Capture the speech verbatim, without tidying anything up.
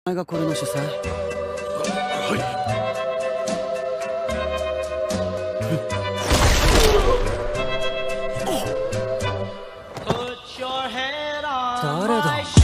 お前がこれの主催？ はい。 誰だ？